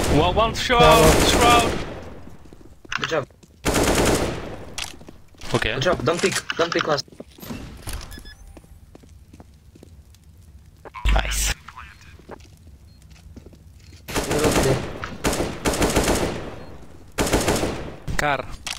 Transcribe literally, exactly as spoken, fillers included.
One, one shroud, shroud. Good job. Okay. Good job. Don't pick. Don't pick last. Nice. Middle clear. Car.